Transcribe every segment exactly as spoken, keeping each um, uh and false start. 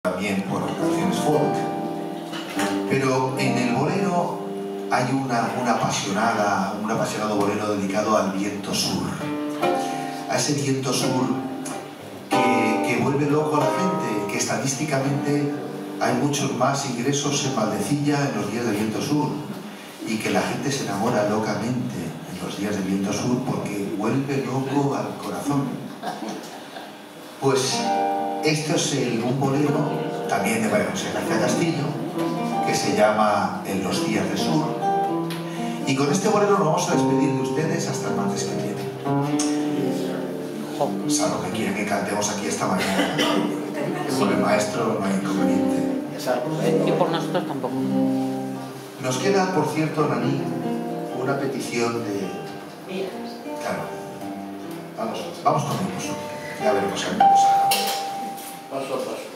también por canciones folk, pero en el bolero hay una, una apasionada, un apasionado bolero dedicado al viento sur, a ese viento sur que, que vuelve loco a la gente, que estadísticamente hay muchos más ingresos en Valdecilla en los días de viento sur y que la gente se enamora locamente en los días de viento sur porque vuelve loco al corazón. Pues este es el, un bolero también de María José García Castillo que se llama En los días de sur, y con este bolero nos vamos a despedir de ustedes hasta el martes que viene, salvo que quieren que cantemos aquí esta mañana. Por el maestro no hay inconveniente y por nosotros tampoco. Nos queda, por cierto, Nani, una petición de... Claro, vamos, vamos con el pozo, ya veremos qué cosa. Paso a paso.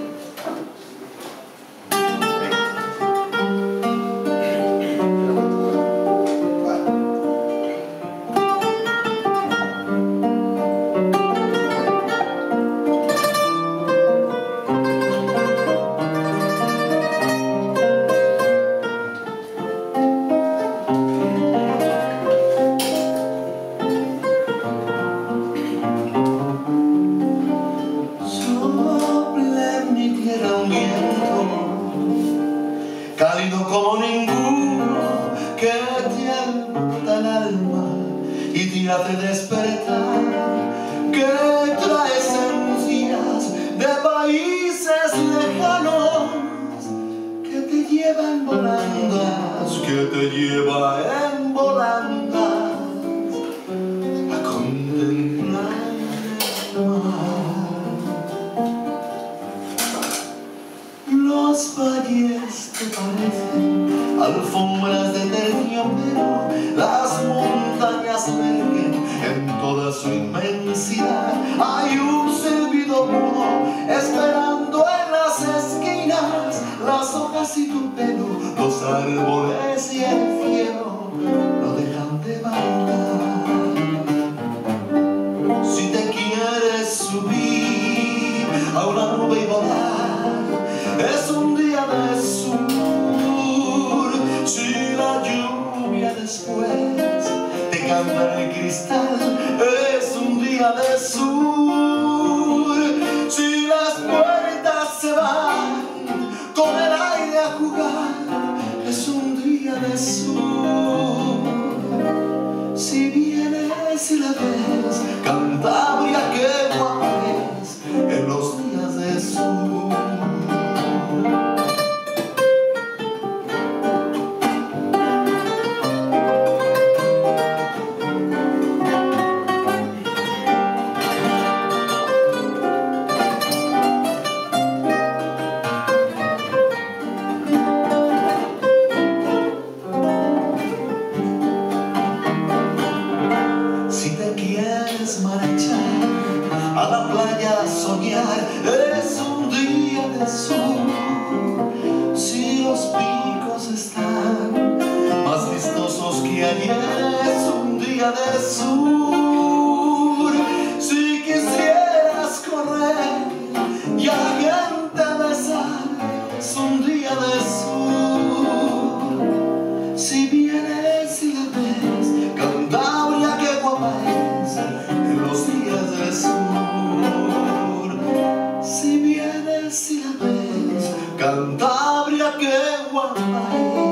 Cálido como ninguno que tienta el alma y te hace despertar, que trae esencias de países lejanos, que te lleva en volandas, que te lleva en volandas a contemplar el mar. Los valles te parecen alfombras de terciopelo, las montañas vergen en toda su inmensidad. Hay un silbido mudo esperando en las esquinas, las hojas y tu pelo, los árboles y el cielo no dejan de bailar. Si te quieres subir a una nube y volar, es un día de sur. Si la lluvia después te canta en el cristal, es un día de sur. Si las puertas se van con el aire a jugar, es un día de sur. Si vienes y la ves, Cantabria, qué guapa es en los días de sur. A la playa a soñar, es un día de sur. Si los picos están más vistosos que ayer, es un día de sur. Si quisieras correr y a la gente besar, es un día de sur. Si vienes y la ves, Cantabria, qué guapa es en los días del sur. Si vienes y la ves, Cantabria, qué guapa es.